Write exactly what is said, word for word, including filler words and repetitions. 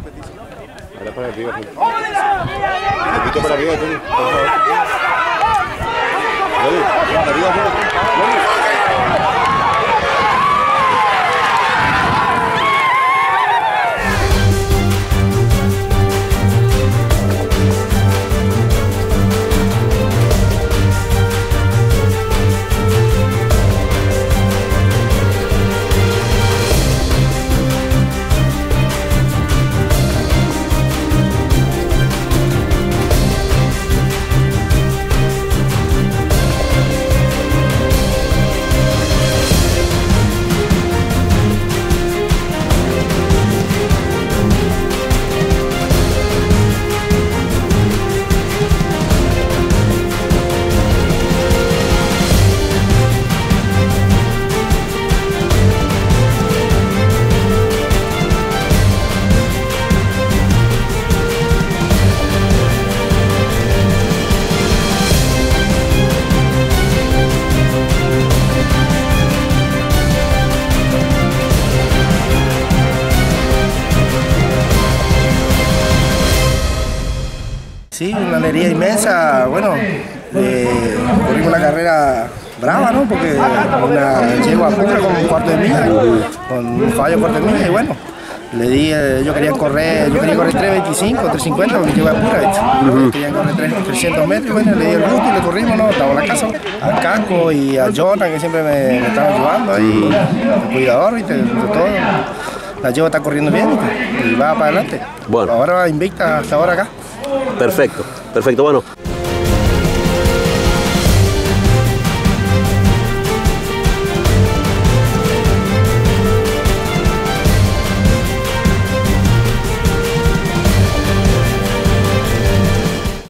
Ahora para arriba. Un poquito para arriba, Tony. Para arriba, Sí, una alegría inmensa, bueno, eh, corrimos una carrera brava, ¿no? Porque una, llego a Pucra con un cuarto de milla, con un fallo cuarto de milla y bueno, le di, eh, yo quería correr, yo quería correr tres veinticinco, tres cincuenta porque llego a Pucra, uh-huh. Quería correr trescientos metros y bueno, le di el gusto y le corrimos, ¿no? Estaba en la casa, a Caco y a Jonathan que siempre me, me estaban ayudando ahí, el cuidador, ¿viste? De todo. La llevo está corriendo bien y va para adelante. Bueno. Ahora va invicta hasta ahora acá. Perfecto, perfecto, bueno.